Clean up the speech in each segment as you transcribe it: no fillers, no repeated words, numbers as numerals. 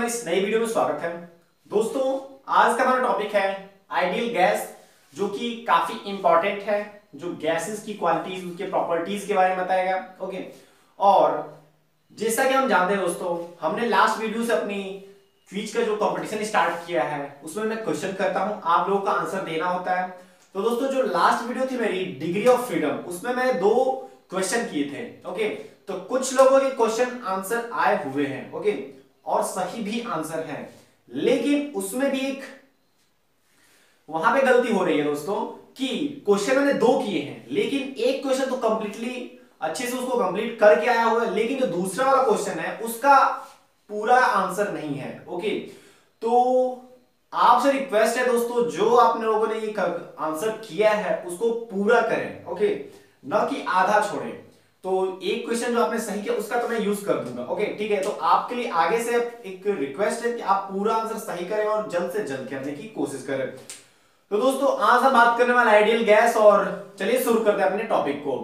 इस नई वीडियो में स्वागत है। दोस्तों, आज का हमारा टॉपिक है आइडियल गैस, जो कि काफी इंपॉर्टेंट है, जो गैसेस की क्वालिटीज, उसके प्रॉपर्टीज के बारे में बताएगा। ओके, और जैसा कि हम जानते हैं दोस्तों, हमने लास्ट वीडियो से अपनी क्विज का जो कंपटीशन स्टार्ट किया है, उसमें मैं क्वेश्चन करता हूं, आप लोगों का आंसर देना होता है। तो दोस्तों, जो लास्ट वीडियो थी मेरी डिग्री ऑफ फ्रीडम, उसमें मैंने 2 क्वेश्चन किए थे। ओके, तो कुछ लोगों के क्वेश्चन आंसर आए हुए हैं, ओके, और सही भी आंसर है, लेकिन उसमें भी एक वहां पे गलती हो रही है दोस्तों, कि क्वेश्चन मैंने 2 किए हैं, लेकिन एक क्वेश्चन तो कंप्लीटली अच्छे से उसको कंप्लीट करके आया हुआ है, लेकिन जो दूसरा वाला क्वेश्चन है उसका पूरा आंसर नहीं है। ओके, तो आपसे रिक्वेस्ट है दोस्तों, जो आप लोगों ने ये आंसर किया है उसको पूरा करें। ओके, न कि आधा छोड़ें। तो एक क्वेश्चन जो आपने सही किया उसका तो मैं यूज कर दूंगा। ओके, ठीक है। तो आपके लिए आगे से एक रिक्वेस्ट है कि आप पूरा आंसर सही करें और जल्द से जल्द करने की कोशिश करें। तो दोस्तों, आज हम बात करने वाले आइडियल गैस, और चलिए शुरू करते हैं अपने टॉपिक को।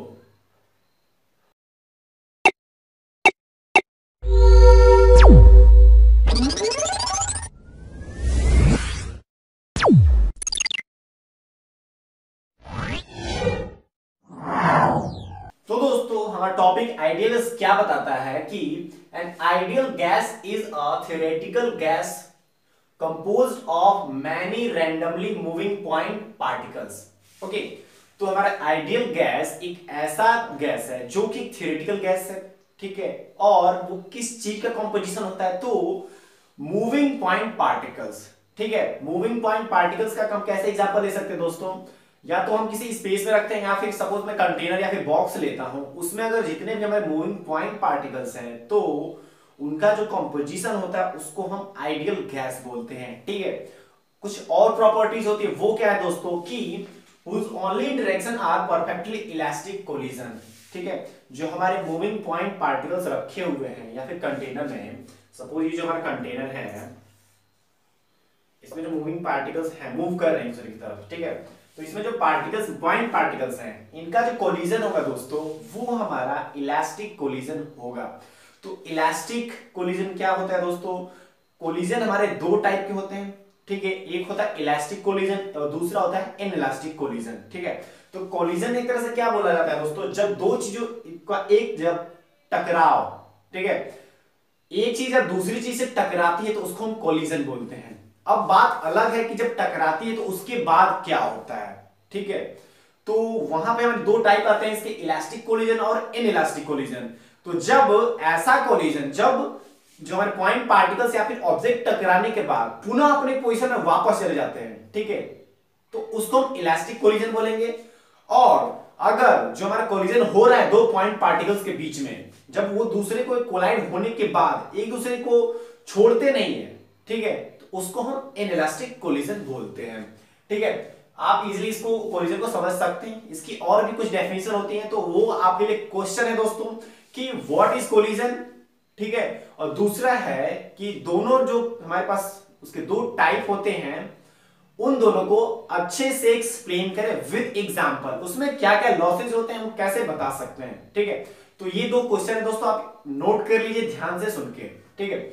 तो दोस्तों, हमारा टॉपिक आइडियल क्या बताता है कि an ideal gas is a theoretical gas composed of many randomly moving point particles. Okay, तो हमारा आइडियल गैस एक ऐसा गैस है जो कि थ्योरेटिकल गैस है, ठीक है, और वो किस चीज का कंपोजिशन होता है, तो मूविंग पॉइंट पार्टिकल्स। ठीक है, मूविंग पॉइंट पार्टिकल्स का हम कैसे एग्जांपल ले सकते हैं दोस्तों, या तो हम किसी स्पेस में रखते हैं, या फिर सपोज मैं कंटेनर या फिर बॉक्स लेता हूं, उसमें अगर जितने भी हमारे मूविंग पॉइंट पार्टिकल्स हैं, तो उनका जो कंपोजिशन होता है उसको हम आइडियल गैस बोलते हैं। ठीक है, कुछ और प्रॉपर्टीज होती है, वो क्या है दोस्तों, कि whose only interaction are perfectly elastic collision। ठीक है, जो हमारे मूविंग पॉइंट पार्टिकल्स रखे हुए हैं या फिर कंटेनर में, सपोज ये जो हमारा कंटेनर है, इसमें जो मूविंग पार्टिकल्स हैं, मूव कर रहे हैं दूसरे की तरफ, ठीक है, तो इसमें जो पार्टिकल्स, पॉइंट पार्टिकल्स हैं, इनका जो कोलिजन होगा दोस्तों, वो हमारा इलास्टिक कोलिजन होगा। तो इलास्टिक कोलिजन क्या होता है दोस्तों, कोलिजन हमारे 2 टाइप के होते हैं। ठीक है, एक होता है इलास्टिक कोलिजन और दूसरा होता है इनइलास्टिक कोलिजन। ठीक है, तो कोलिजन एक तरह से क्या बोला जाता है दोस्तों, जब 2 चीजों का एक जब टकराव, ठीक है, एक चीज जब दूसरी चीज से टकराती है तो उसको हम कोलिजन बोलते हैं। अब बात अलग है कि जब टकराती है तो उसके बाद क्या होता है। ठीक है, तो वहां पे हमें 2 टाइप आते हैं इसके, इलास्टिक कोलिजन और इनइलास्टिक कोलिजन। तो जब ऐसा कोलिजन, जब जो हमारे पॉइंट पार्टिकल्स या फिर ऑब्जेक्ट टकराने के बाद पुनः अपने पोजीशन में वापस चले जाते हैं, ठीक है, तो उसको हम इलास्टिक कोलिजन बोलेंगे। और अगर जो हमारा कोलिजन हो रहा है 2 पॉइंट पार्टिकल्स के बीच में, जब वो दूसरे को कोलाइड होने के बाद एक दूसरे को छोड़ते नहीं है, ठीक है, तो उसको हम इनइलास्टिक कोलिजन बोलते हैं। ठीक है, आप इजीली इसको कोलिजन को समझ सकते हैं। इसकी और भी कुछ डेफिनेशन होती है, तो वो आपके लिए क्वेश्चन है दोस्तों कि व्हाट इज कोलिजन। ठीक है, और दूसरा है कि दोनों जो हमारे पास उसके 2 टाइप होते हैं, उन दोनों को अच्छे से एक्सप्लेन करें विद एग्जांपल, उसमें क्या क्या लॉसेज होते हैं वो कैसे बता सकते हैं। ठीक है, तो ये 2 क्वेश्चन है दोस्तों, आप नोट कर लीजिए ध्यान से सुन के। ठीक है,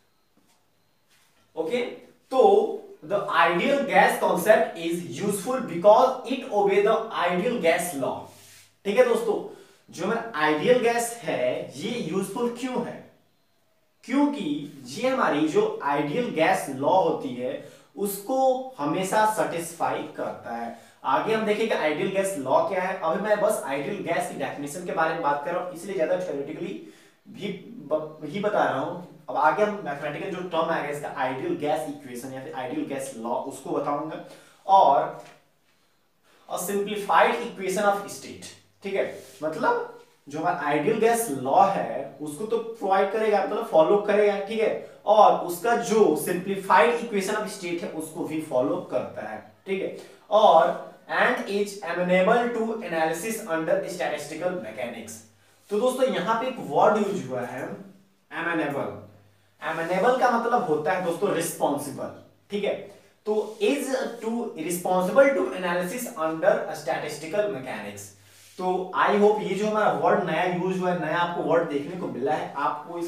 ओके, तो the ideal gas concept is useful because it obeys the ideal gas law. ठीक है दोस्तों, जो हमारा आइडियल गैस है ये यूजफुल क्यों है, क्योंकि ये हमारी जो आइडियल गैस लॉ होती है उसको हमेशा सेटिस्फाई करता है। आगे हम देखेंगे आइडियल गैस लॉ क्या है। अभी मैं बस आइडियल गैस की डेफिनेशन के बारे में बात कर रहा हूं, इसलिए ज्यादा थ्योरेटिकली भी बता रहा हूं। अब आगे हम मैथमेटिकल जो टर्म आएगा इसका, आइडियल गैस इक्वेशन या फिर आइडियल गैस लॉ, उसको बताऊंगा, और सिंप्लीफाइड इक्वेशन ऑफ स्टेट। ठीक है, मतलब जो हमारा आइडियल गैस लॉ है उसको तो प्रोवाइड करेगा, मतलब फॉलो करेगा। ठीक है, और उसका जो सिंप्लीफाइड इक्वेशन ऑफ स्टेट है उसको भी फॉलो करता है। ठीक है, और and is amenable to analysis under statistical mechanics. तो दोस्तों यहां पे एक वर्ड यूज हुआ है, एमेनेबल। एमेनेबल का मतलब होता है दोस्तों रिस्पॉन्सिबल। ठीक है, तो is to responsible to analysis under statistical mechanics. तो आई होप ये जो हमारा वर्ड नया यूज हुआ है, नया आपको वर्ड देखने को मिला है, आपको इसकी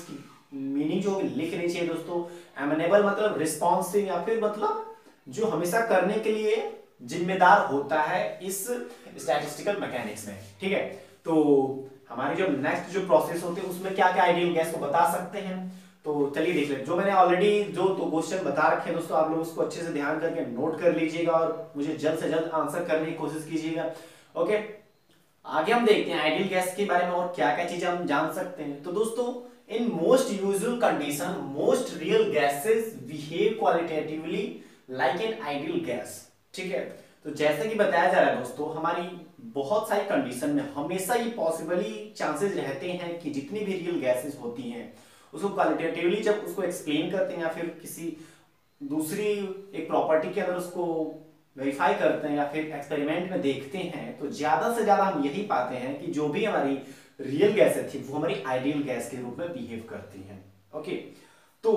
मीनिंग जो लिखनी चाहिए दोस्तों। एमेनेबल मतलब रिस्पॉन्सिव या फिर मतलब जो हमेशा करने के लिए जिम्मेदार होता है इस स्टैटिस्टिकल मैकेनिक्स में, ठीक है। तो हमारी जो नेक्स्ट जो प्रोसेस होते हैं उसमें क्या क्या आइडियल गैस को बता सकते हैं, तो चलिए देख लेते। जो मैंने ऑलरेडी जो तो क्वेश्चन बता रखे हैं दोस्तों, आप लोग उसको अच्छे से ध्यान करके नोट कर लीजिएगा और मुझे जल्द से जल्द आंसर करने की कोशिश कीजिएगा। ओके, आगे हम देखते हैं आइडियल गैस के बारे में और क्या क्या चीजें हम जान सकते हैं। तो दोस्तों, in most usual condition most real gases behave qualitatively like an ideal gas, ठीक है। तो जैसे कि बताया जा रहा है दोस्तों, हमारी बहुत सारी कंडीशन में हमेशा ये पॉसिबली चांसेस रहते हैं कि जितनी भी रियल गैसेस होती हैं उसको क्वालिटेटिवली जब उसको एक्सप्लेन करते हैं या फिर किसी दूसरी एक प्रॉपर्टी के अंदर उसको वेरीफाई करते हैं या फिर एक्सपेरिमेंट में देखते हैं, तो ज्यादा से ज्यादा हम यही पाते हैं कि जो भी हमारी रियल गैसेस थी वो हमारी आइडियल गैस के रूप में बिहेव करती हैं। ओके, तो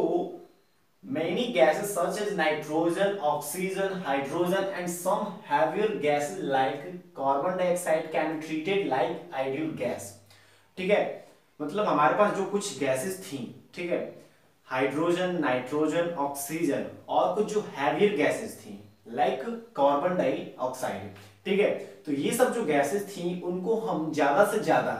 many gases such as nitrogen, oxygen, hydrogen and some heavier gases like carbon dioxide can be treated like ideal gas, ठीक है। मतलब हमारे पास जो कुछ गैसेस थी, ठीक है, हाइड्रोजन, नाइट्रोजन, ऑक्सीजन और कुछ जो हैवियर गैसेस थी लाइक कार्बन डाइऑक्साइड, ठीक है। तो ये सब जो गैसेस थी उनको हम ज्यादा से ज्यादा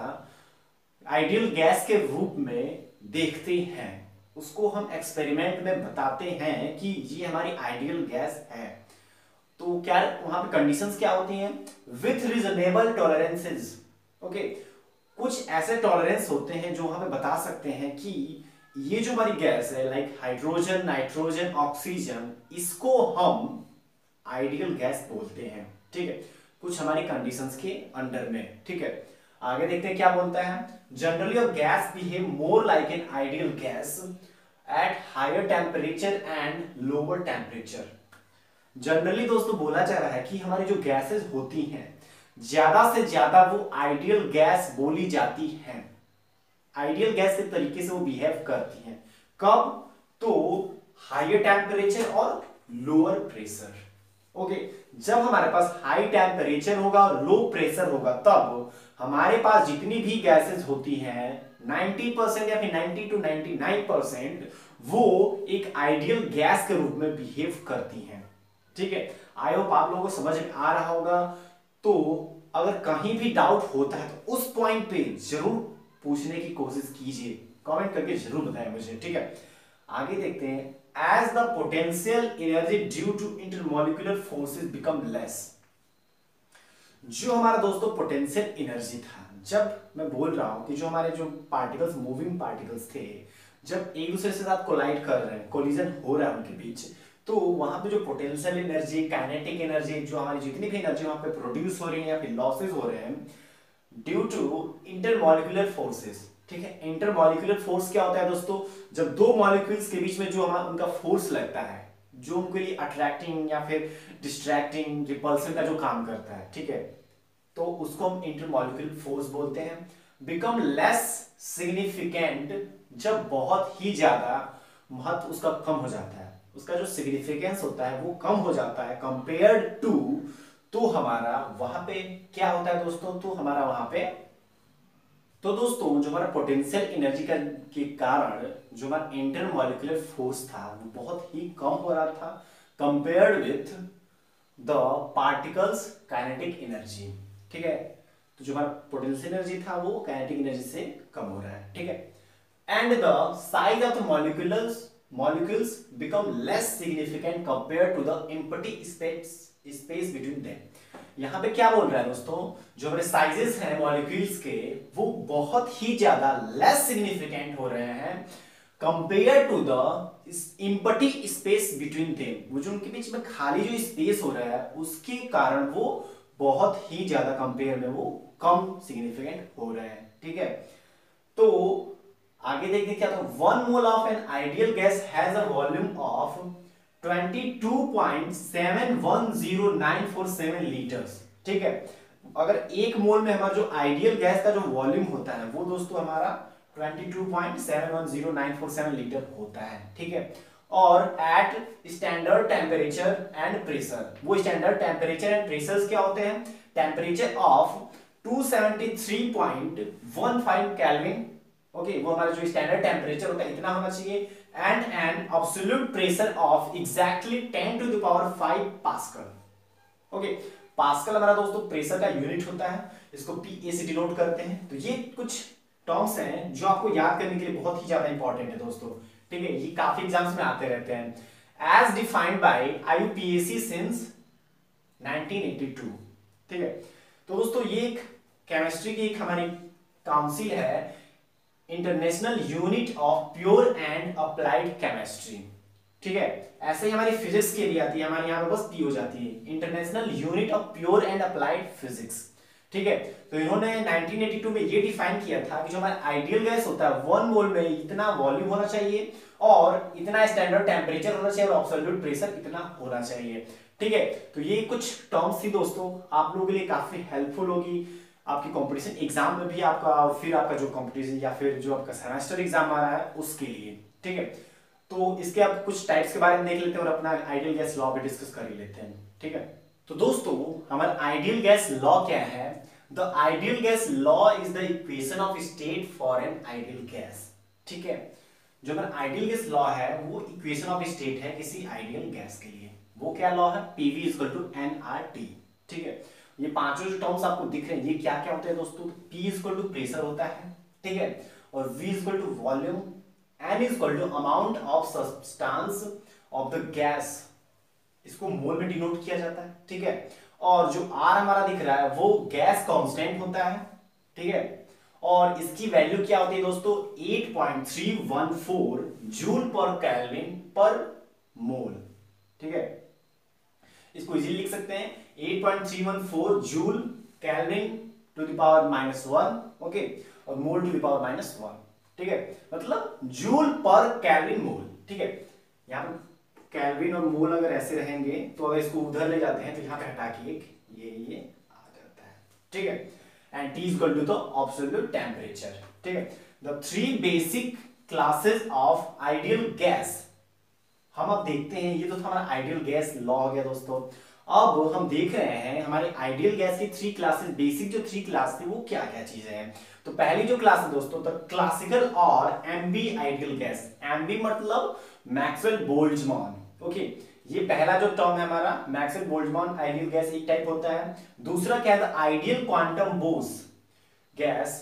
आइडियल गैस के रूप में देखते हैं, उसको हम एक्सपेरिमेंट में बताते हैं कि ये हमारी आइडियल गैस है। तो क्या वहां पे कंडीशंस क्या होती हैं? With reasonable tolerances, okay. कुछ ऐसे टॉलरेंस होते हैं जो हमें बता सकते हैं कि ये जो हमारी गैस है लाइक हाइड्रोजन, नाइट्रोजन, ऑक्सीजन, इसको हम आइडियल गैस बोलते हैं, ठीक है, कुछ हमारी कंडीशंस के अंडर में, ठीक है। आगे देखते हैं क्या बोलता है। Generally a gas behave more like an ideal gas at higher temperature and lower temperature. जनरली दोस्तों बोला जा रहा है कि हमारी जो गैसेस होती हैं ज्यादा से ज्यादा वो आइडियल गैस बोली जाती हैं, आइडियल गैस के तरीके से वो बिहेव करती हैं। कब? तो हायर टेम्परेचर और लोअर प्रेशर, ओके। जब हमारे पास हाई टेम्परेचर होगा और लो प्रेशर होगा तब हमारे पास जितनी भी गैसेस होती हैं 90% या फिर 90 to 99% वो एक आइडियल गैस के रूप में बिहेव करती हैं, ठीक है। आई होप आप लोगों को समझ में आ रहा होगा। तो अगर कहीं भी डाउट होता है तो उस पॉइंट पे जरूर पूछने की कोशिश कीजिए, कमेंट करके जरूर बताएं मुझे, ठीक है। आगे देखते हैं। As the potential energy due to intermolecular forces become less, जो हमारा दोस्तों पोटेंशियल एनर्जी था, जब मैं बोल रहा हूं कि जो हमारे जो पार्टिकल्स, मूविंग पार्टिकल्स थे, जब एक दूसरे के साथ कोलाइड कर रहे हैं, कोलिजन हो रहा है उनके बीच, तो वहां पे जो पोटेंशियल एनर्जी, काइनेटिक एनर्जी, जो हमारी जितनी भी एनर्जी वहां पे प्रोड्यूस हो रही है या फिर लॉसेस हो रहे हैं ड्यू टू इंटरमॉलिक्यूलर फोर्सेस, ठीक है। इंटरमॉलिक्यूलर फोर्स क्या होता है दोस्तों? जब दो मॉलिक्यूल्स के बीच में जो हमारा उनका फोर्स लगता है, जो उनके लिए अट्रैक्टिंग या फिर डिस्ट्रैक्टिंग, रिपल्सिव का जो काम करता है, ठीक है, तो उसको हम इंटरमॉलिक्यूलर फोर्स बोलते हैं। बिकम लेस सिग्निफिकेंट, जब बहुत ही ज्यादा महत्व उसका कम हो जाता है, उसका जो सिग्निफिकेंस होता है वो कम हो जाता है कंपेयर्ड टू, तो हमारा वहां पे क्या होता है दोस्तों? तो हमारा वहां पे, तो दोस्तों जो हमारा पोटेंशियल एनर्जी का के कारण जो हमारा इंटरमॉलिक्यूलर फोर्स था वो बहुत ही कम हो रहा था compared with the particles kinetic energy, ठीक है। तो जो हमारा पोटेंशियल एनर्जी था वो काइनेटिक एनर्जी से कम हो रहा है, ठीक है। And the size of the molecules become less significant compared to the empty space between them. यहां पे क्या बोल रहा है दोस्तों? जो हमारे साइजेस हैं मॉलिक्यूल्स के वो बहुत ही ज्यादा लेस सिग्निफिकेंट हो रहे हैं compare to the empty space between them. वो जो उनके बीच में खाली जो स्पेस हो रहा है उसके कारण वो बहुत ही ज्यादा कंपेयर में वो कम सिग्निफिकेंट हो रहे हैं, ठीक है। तो आगे देखते क्या, तो 1 mole of an ideal gas has a volume of 22.710947 litres, ठीक है। अगर एक मोल में हमारा जो आइडियल गैस का जो वॉल्यूम होता है वो दोस्तों हमारा 22.710947 लीटर होता है, ठीक है। और at standard temperature and pressure, वो स्टैंडर्ड टेम्परेचर एंड प्रेशर क्या होते हैं? टेम्परेचर ऑफ 273.15 केल्विन ओके, वो हमारा जो स्टैंडर्ड टेम्परेचर होता है इतना होना चाहिए, and an absolute pressure of exactly 10⁵ pascal. Okay, pascal हमारा दोस्तों प्रेशर का यूनिट होता है, इसको पीए से डिनोट करते हैं। तो ये कुछ टर्म्स हैं जो आपको याद करने के लिए बहुत ही ज्यादा इंपॉर्टेंट है दोस्तों, ठीक है, ये काफी एग्जाम्स में आते रहते हैं। As defined by IUPAC since 1982, ठीक है। तो दोस्तों ये एक केमिस्ट्री की एक हमारी काउंसिल है, international unit of pure and applied chemistry, ठीक है। ऐसे ही हमारी फिजिक्स के लिए आती है, हमारे यहाँ पे बस पी हो जाती है, international unit of pure and applied physics, ठीक है। तो इन्होंने 1982 में ये डिफाइन किया था कि जो हमारा आइडियल गैस होता है 1 मोल में इतना वॉल्यूम होना चाहिए और इतना स्टैंडर्ड टेम्परेचर होना चाहिए और एब्सोल्यूट प्रेशर इतना होना चाहिए, ठीक है। तो ये कुछ टर्म्स थी दोस्तों, आप लोगों के लिए काफी हेल्पफुल होगी आपकी कंपटीशन एग्जाम में भी आपका, और फिर आपका जो कंपटीशन या फिर जो आपका सेमेस्टर एग्जाम आ रहा है उसके लिए, ठीक है। तो इसके आप कुछ टाइप्स के बारे में देख लेते हैं और अपना आइडियल गैस लॉ भी डिस्कस कर ही लेते हैं, ठीक है। तो दोस्तों हमारा आइडियल गैस लॉ क्या है? The ideal gas law is the equation of state for an ideal gas, ठीक है। जो हमारा आइडियल गैस लॉ है वो इक्वेशन ऑफ स्टेट है किसी आइडियल गैस के लिए। वो क्या लॉ है? पीवी इक्वल टू एनआरटी, ठीक है। ये पांचों जो टर्म्स आपको दिख रहे हैं ये क्या क्या होते हैं दोस्तों? P इक्वल टू प्रेशर होता है, ठीक है, और V equal to volume, N equal to amount of substance of the gas, इसको मोल में डिनोट किया जाता है, ठीक है। और जो R हमारा दिख रहा है वो गैस कांस्टेंट होता है, ठीक है, और इसकी वैल्यू क्या होती है दोस्तों? 8.314 जूल पर केल्विन पर मोल, ठीक है। इसको इजीली लिख सकते हैं 8.314 joule kelvin to the power -1, okay, और मोल टू द पावर -1, ठीक है, मतलब जूल पर केल्विन मोल, ठीक है। यहाँ पर केल्विन और मोल अगर ऐसे रहेंगे तो अगर इसको उधर ले जाते हैं तो यहाँ पे हटा के एक ये आ जाता है, ठीक है। And T equal to the absolute temperature, ठीक है। The 3 basic classes of ideal gas, हम अब देखते हैं, ये तो था हमारा आइडियल गैस लॉ हो गया दोस्तों। अब हम देख रहे हैं हमारे आइडियल गैस की 3 क्लासेस, बेसिक जो 3 क्लास थी वो क्या क्या चीजें हैं। तो पहली जो क्लास है दोस्तों द क्लासिकल और एम्बी आइडियल गैस, एम्बी मतलब मैक्सवेल बोल्ट्जमान, ओके। ये पहला जो टर्म है हमारा मैक्सवेल बोल्ट्जमान आइडियल गैस एक टाइप होता है। दूसरा क्या है? Ideal quantum Bose gas,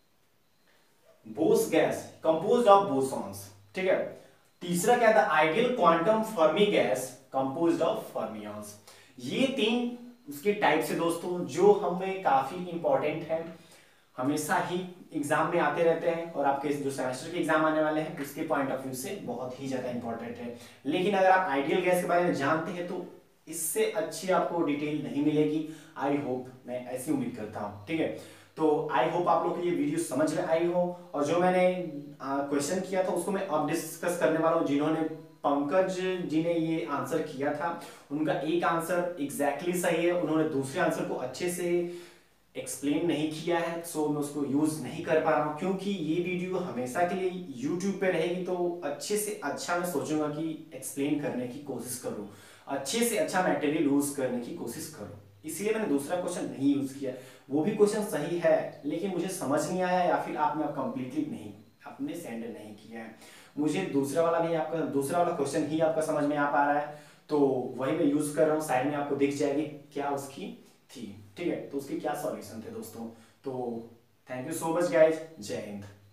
Bose gas composed of bosons, ठीक है। तीसरा क्या था? Ideal quantum Fermi gas composed of fermions. ये 3 उसके टाइप्स है दोस्तों जो हमें काफी इंपॉर्टेंट है, हमेशा ही एग्जाम में आते रहते हैं और आपके जो सेमेस्टर के एग्जाम आने वाले हैं उसके पॉइंट ऑफ व्यू से बहुत ही ज्यादा इंपॉर्टेंट है। लेकिन अगर आप आइडियल गैस के बारे में जानते हैं तो इससे अच्छी आपको डिटेल नहीं मिलेगी, आई होप, मैं ऐसी उम्मीद करता हूँ, ठीक है। तो आई होप आप लोग को ये वीडियो समझ में आई हो, और जो मैंने क्वेश्चन किया था उसको मैं अब डिस्कस करने वाला हूँ। जिन्होंने पंकज जी ने ये आंसर किया था उनका एक आंसर एग्जैक्टली सही है, उन्होंने दूसरे आंसर को अच्छे से एक्सप्लेन नहीं किया है, सो मैं उसको यूज नहीं कर पा रहा हूँ। क्योंकि ये वीडियो हमेशा के लिए यूट्यूब पे रहेगी तो अच्छे से अच्छा मैं सोचूंगा कि एक्सप्लेन करने की कोशिश करूँ, अच्छे से अच्छा मटेरियल यूज करने की कोशिश करूँ, इसलिए मैंने दूसरा क्वेश्चन नहीं यूज किया। वो भी क्वेश्चन सही है लेकिन मुझे समझ नहीं आया या फिर आपने कंप्लीटली नहीं आपने सेंड नहीं किया है। मुझे दूसरा वाला क्वेश्चन ही आपका समझ में आ पा रहा है तो वही मैं यूज कर रहा हूँ। साइड में आपको दिख जाएगी क्या उसकी थी, ठीक है, तो उसके क्या सॉल्यूशन थे दोस्तों। तो thank you so much guys, जय हिंद।